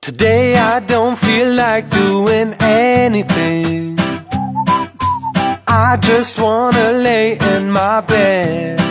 Today I don't feel like doing anything. I just wanna lay in my bed.